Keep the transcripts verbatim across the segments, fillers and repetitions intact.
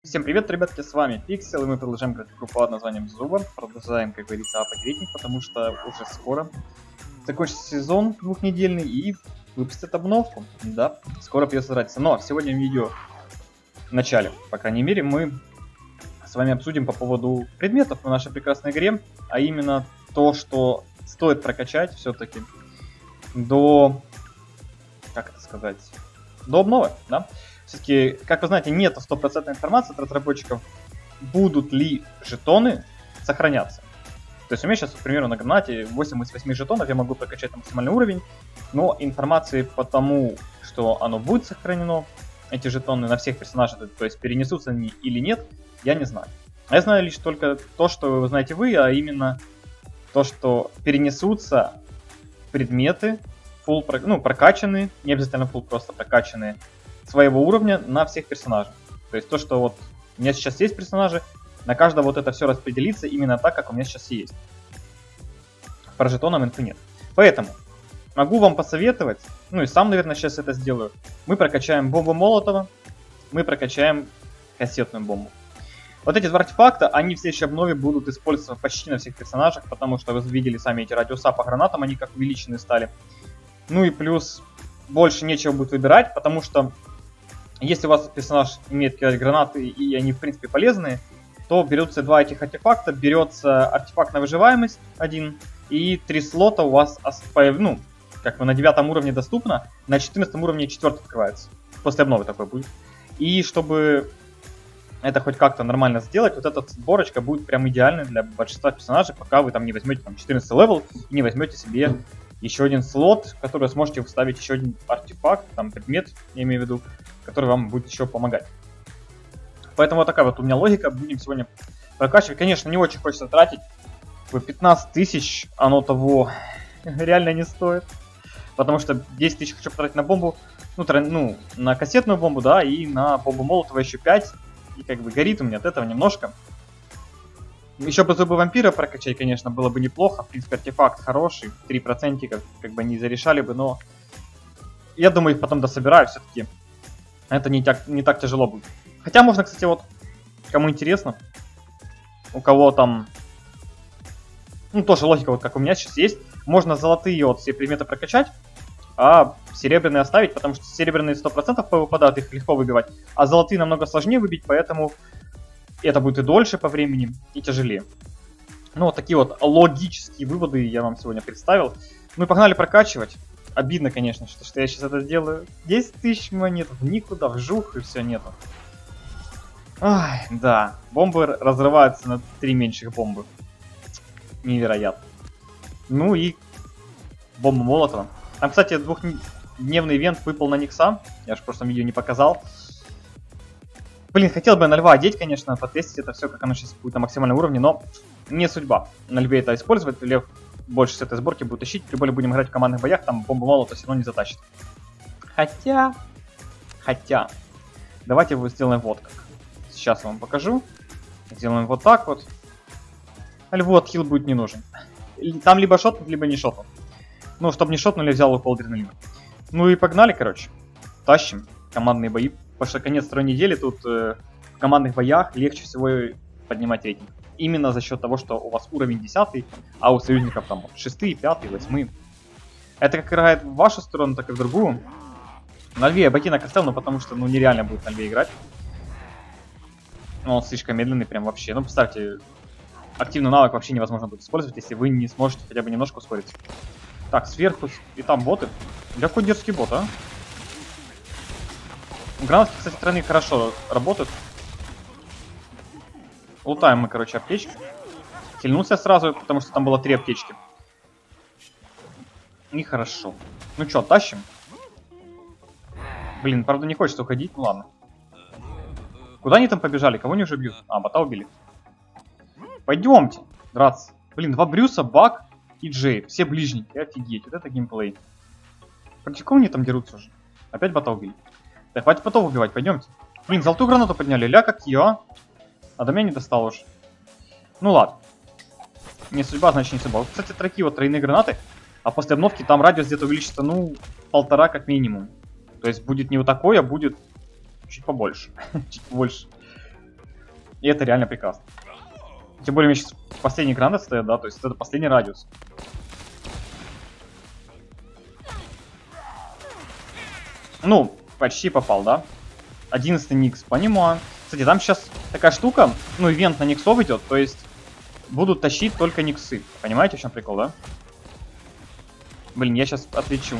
Всем привет, ребятки, с вами Pixel, и мы продолжаем играть в группу под названием Зуба. Продолжаем, как говорится, апокретник, потому что уже скоро закончится сезон двухнедельный и выпустят обновку. Да, скоро придется тратиться. Но сегодня в видео, в начале, по крайней мере, мы с вами обсудим по поводу предметов в нашей прекрасной игре, а именно то, что стоит прокачать все-таки до, как это сказать, до обновы, да. Все-таки, как вы знаете, нет стопроцентной информации от разработчиков, будут ли жетоны сохраняться. То есть у меня сейчас, к примеру, на гранате восемь из восьми жетонов, я могу прокачать на максимальный уровень, но информации по тому, что оно будет сохранено, эти жетоны на всех персонажей, то есть перенесутся они или нет, я не знаю. Я знаю лишь только то, что вы знаете вы, а именно то, что перенесутся предметы, full, ну, прокачанные, не обязательно full, просто прокачанные, своего уровня на всех персонажей. То есть то, что вот у меня сейчас есть персонажи, на каждого вот это все распределится именно так, как у меня сейчас есть. Про жетоном инфы нет. Поэтому могу вам посоветовать, ну и сам, наверное, сейчас это сделаю. Мы прокачаем бомбу Молотова, мы прокачаем кассетную бомбу. Вот эти два артефакта, они в следующей обнове будут использоваться почти на всех персонажах, потому что вы видели сами эти радиуса по гранатам, они как увеличенные стали. Ну и плюс больше нечего будет выбирать, потому что если у вас персонаж имеет гранаты и они в принципе полезные, то берутся два этих артефакта, берется артефакт на выживаемость один, и три слота у вас, ну, как бы на девятом уровне доступно, на четырнадцатом уровне четвертый открывается. После обновы такой будет. И чтобы это хоть как-то нормально сделать, вот эта сборочка будет прям идеальной для большинства персонажей, пока вы там не возьмете там четырнадцатый левел и не возьмете себе еще один слот, в который сможете вставить еще один артефакт, там предмет, я имею в виду, который вам будет еще помогать. Поэтому вот такая вот у меня логика. Будем сегодня прокачивать. Конечно, не очень хочется тратить. пятнадцать тысяч, оно того реально не стоит. Потому что десять тысяч хочу потратить на бомбу, ну, ну, на кассетную бомбу, да, и на бомбу Молотова еще пять. И как бы горит у меня от этого немножко. Еще бы зубы вампира прокачать, конечно, было бы неплохо. В принципе, артефакт хороший, три процента как бы не зарешали бы, но я думаю, их потом дособираю все-таки. Это не так, не так тяжело будет. Хотя можно, кстати, вот, кому интересно, у кого там, ну, тоже логика, вот как у меня сейчас есть, можно золотые вот все предметы прокачать, а серебряные оставить, потому что серебряные сто процентов выпадают, их легко выбивать, а золотые намного сложнее выбить, поэтому это будет и дольше по времени, и тяжелее. Ну, вот такие вот логические выводы я вам сегодня представил. Ну и погнали прокачивать. Обидно, конечно, что, что я сейчас это сделаю. десять тысяч монет, никуда, вжух, и все, нету. Ай, да, бомбы разрываются на три меньших бомбы. Невероятно. Ну и бомба Молотова. Там, кстати, двухдневный ивент выпал на Никса. Я же в прошлом видео не показал. Блин, хотел бы на льва одеть, конечно, потестить это все, как оно сейчас будет на максимальном уровне, но не судьба на льве это использовать. Лев больше с этой сборки будет тащить, тем более будем играть в командных боях, там бомбу Молотова все равно не затащит. Хотя, хотя, давайте его сделаем вот как. Сейчас я вам покажу. Сделаем вот так вот. Льву отхил будет не нужен. Там либо шотнут, либо не шотнут. Ну, чтобы не шотнули, взял укол адреналина. Ну и погнали, короче. Тащим командные бои. Потому что конец второй недели, тут э, в командных боях легче всего поднимать рейтинг. Именно за счет того, что у вас уровень десятый, а у союзников там шестой, пятый, восьмой. Это как играет в вашу сторону, так и в другую. На льве я ботинок оставил, но потому что ну нереально будет на льве играть. Ну, он слишком медленный прям вообще. Ну, представьте, активный навык вообще невозможно будет использовать, если вы не сможете хотя бы немножко ускориться. Так, сверху, и там боты. Да какой дерзкий бот, а? Гранатки, кстати, тройные хорошо работают. Лутаем мы, короче, аптечки. Хильнулся сразу, потому что там было три аптечки. И хорошо. Ну что, тащим? Блин, правда не хочется уходить, ну ладно. Куда они там побежали? Кого они уже бьют? А, бота убили. Пойдемте драться. Блин, два Брюса, Бак и Джейд. Все ближники, офигеть. Вот это геймплей. Против кого они там дерутся уже? Опять бота убили. Да хватит ботов убивать, пойдемте. Блин, золотую гранату подняли, ля как я. А до меня не достал уж. Ну ладно. Не судьба, значит не судьба. Вот, кстати, такие вот тройные гранаты. А после обновки там радиус где-то увеличится, ну, полтора как минимум. То есть будет не вот такой, а будет чуть побольше. Чуть побольше. И это реально прекрасно. Тем более, у меня сейчас последний гранат стоит, да, то есть это последний радиус. Ну, почти попал, да? одиннадцатый никс, понимаю. Кстати, там сейчас такая штука, ну, ивент на никсов идет, то есть будут тащить только никсы. Понимаете, в чем прикол, да? Блин, я сейчас отлечу.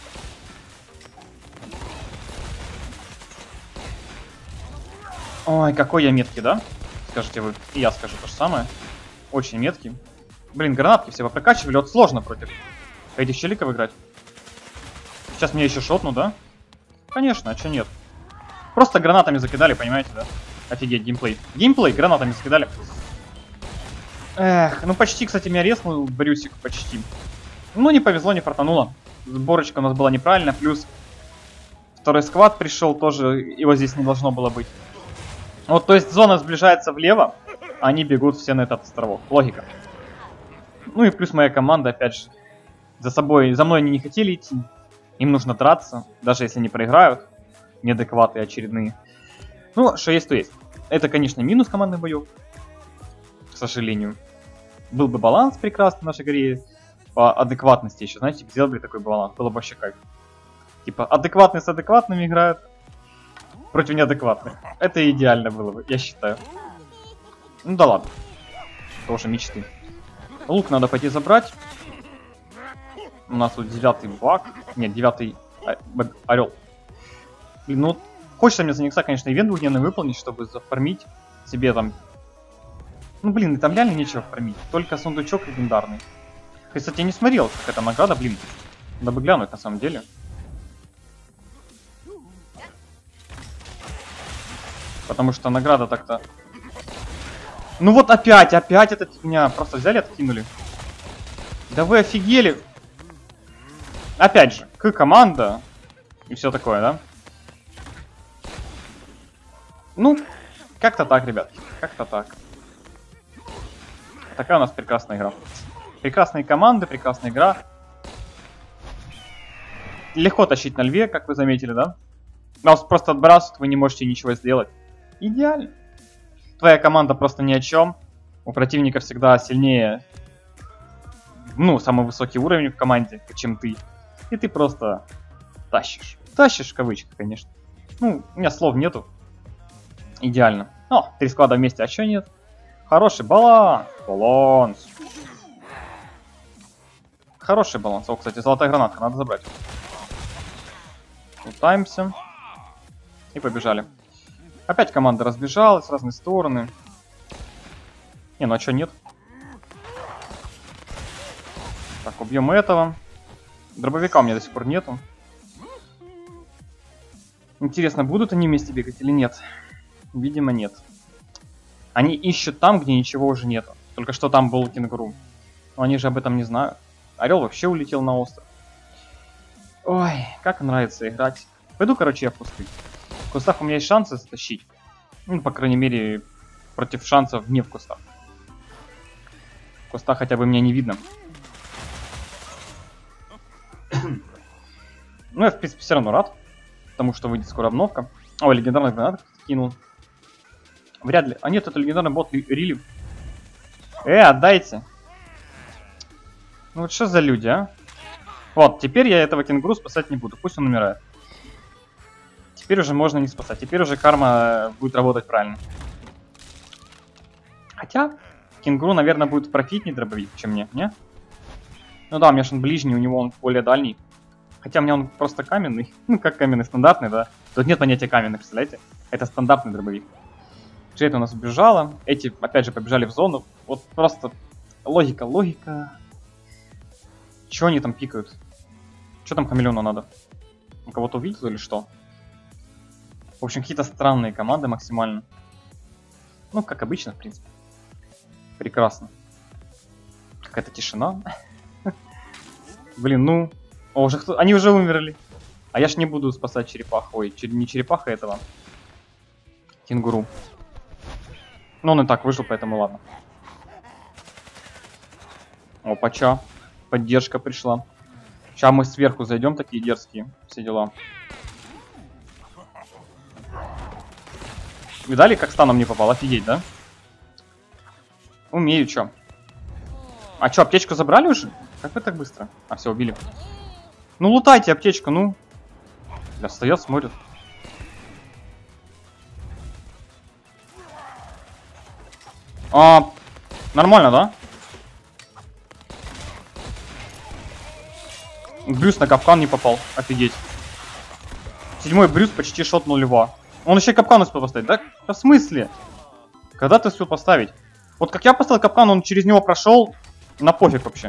Ой, какой я меткий, да? Скажете вы. И я скажу то же самое. Очень меткий. Блин, гранатки все попрокачивали. Вот сложно против этих челиков играть. Сейчас мне еще шотну, да? Конечно, а че нет? Просто гранатами закидали, понимаете, да? Офигеть, геймплей. Геймплей, гранатами закидали. Эх, ну почти, кстати, меня резнул Брюсик, почти. Ну, не повезло, не фартануло. Сборочка у нас была неправильная, плюс второй сквад пришел, тоже его здесь не должно было быть. Вот, то есть зона сближается влево, а они бегут все на этот островок. Логика. Ну и плюс моя команда, опять же, за собой, за мной они не хотели идти. Им нужно драться, даже если не проиграют. Неадекваты очередные. Ну, что есть, то есть. Это, конечно, минус командных боев. К сожалению. Был бы баланс прекрасный в нашей игре. По адекватности еще, знаете, сделали бы такой баланс. Было бы вообще кайф. Типа, адекватные с адекватными играют. Против неадекватных. Это идеально было бы, я считаю. Ну да ладно. Тоже мечты. Лук надо пойти забрать. У нас тут девятый баг. Нет, девятый орел. Блин, ну хочется мне за Никса, конечно, ивент двухдневный выполнить, чтобы зафармить себе там. Ну блин, там реально нечего фармить. Только сундучок легендарный. Кстати, я не смотрел, как эта награда, блин. Надо бы глянуть на самом деле. Потому что награда так-то... Ну вот опять, опять эта фигня. Просто взяли и откинули. Да вы офигели. Опять же, к команда. И все такое, да? Ну, как-то так, ребят. Как-то так. Такая у нас прекрасная игра. Прекрасные команды, прекрасная игра. Легко тащить на льве, как вы заметили, да? Нас просто отбрасывают, вы не можете ничего сделать. Идеально. Твоя команда просто ни о чем. У противника всегда сильнее, ну, самый высокий уровень в команде, чем ты. И ты просто тащишь. Тащишь, в кавычках, конечно. Ну, у меня слов нету. Идеально. О, три склада вместе, а чё нет? Хороший баланс. Баланс. Хороший баланс. О, кстати, золотая гранатка, надо забрать. Лутаемся. И побежали. Опять команда разбежалась в разные стороны. Не, ну а чё нет? Так, убьем этого. Дробовика у меня до сих пор нету. Интересно, будут они вместе бегать или нет? Видимо, нет. Они ищут там, где ничего уже нету. Только что там был кенгуру. Но они же об этом не знают. Орел вообще улетел на остров. Ой, как нравится играть. Пойду, короче, я в кусты. В кустах у меня есть шансы затащить. Ну, по крайней мере, против шансов не в кустах. В кустах хотя бы меня не видно. Ну, я, в принципе, все равно рад. Потому что выйдет скоро обновка. Ой, легендарный гранат кинул. Вряд ли. А нет, это легендарный бот Рили. Э, отдайте. Ну вот что за люди, а? Вот, теперь я этого кенгуру спасать не буду. Пусть он умирает. Теперь уже можно не спасать. Теперь уже карма будет работать правильно. Хотя, кенгуру, наверное, будет профитнее дробовик, чем мне, не? Ну да, у меня же он ближний, у него он более дальний. Хотя у меня он просто каменный. Ну, как каменный, стандартный, да. Тут нет понятия каменный, представляете? Это стандартный дробовик. Джейд у нас убежала. Эти, опять же, побежали в зону. Вот просто логика, логика. Чего они там пикают? Что там хамелеону надо? Он кого-то увидел или что? В общем, какие-то странные команды максимально. Ну, как обычно, в принципе. Прекрасно. Какая-то тишина. Блин, ну... О, уже кто... Они уже умерли. А я ж не буду спасать черепаху. Ой, чер... не черепаха этого. Кенгуру. Ну, он и так выжил, поэтому ладно. Опача. Поддержка пришла. Сейчас мы сверху зайдем, такие дерзкие. Все дела. Видали, как станом не попал? Офигеть, да? Умею, чё. А чё, аптечку забрали уже? Как вы так быстро? А, все, убили. Ну, лутайте аптечку, ну. Бля, стоят, смотрят. А, нормально, да? Брюс на капкан не попал. Офигеть. Седьмой Брюс почти шотнул льва. Он еще и капкан успел поставить. Да? Да в смысле? Когда ты успел поставить? Вот как я поставил капкан, он через него прошел. На пофиг вообще.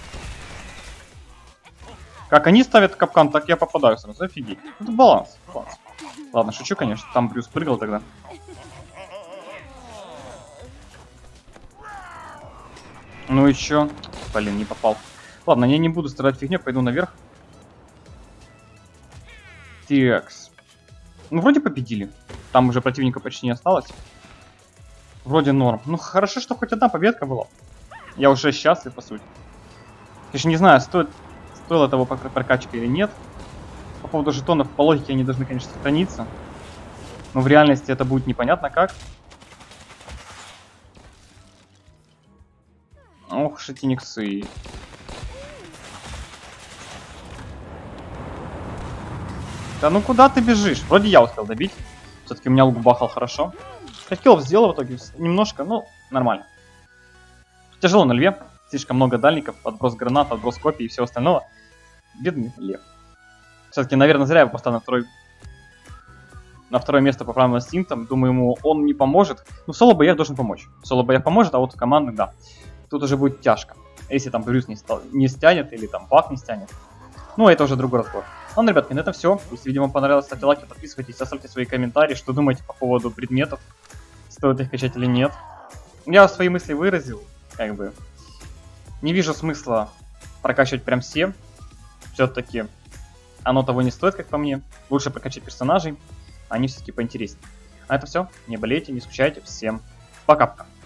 Как они ставят капкан, так я попадаю сразу. Офигеть. Это баланс. баланс. Ладно, шучу, конечно. Там Брюс прыгал тогда. Ну и чё? Блин, не попал. Ладно, я не буду страдать фигней, пойду наверх. Текс. Ну, вроде победили. Там уже противника почти не осталось. Вроде норм. Ну, хорошо, что хоть одна победка была. Я уже счастлив, по сути. Конечно, не знаю, стоит, стоило того прокачка или нет. По поводу жетонов, по логике, они должны, конечно, сохраниться. Но в реальности это будет непонятно как. Ох, шатиниксы. Да ну куда ты бежишь? Вроде я успел добить. Все-таки у меня лук бахал хорошо. пять киллов сделал в итоге немножко, ну, нормально. Тяжело на льве. Слишком много дальников, отброс гранат, отброс копий и всего остального. Бедный лев. Все-таки, наверное, зря я его поставил на второй... На второе место по правым инстинктам. Думаю, ему он не поможет. Ну, соло боях должен помочь. Соло боях поможет, а вот в командных, да. Тут уже будет тяжко. Если там Брюс не, стал, не стянет, или там Бак не стянет. Ну, это уже другой разговор. Ладно, ребятки, на этом все. Если видео вам понравилось, ставьте лайки, подписывайтесь, оставьте свои комментарии, что думаете по поводу предметов. Стоит их качать или нет. Я свои мысли выразил, как бы. Не вижу смысла прокачивать прям все. Все-таки оно того не стоит, как по мне. Лучше прокачать персонажей, они все-таки поинтереснее. А это все. Не болейте, не скучайте. Всем пока-пока.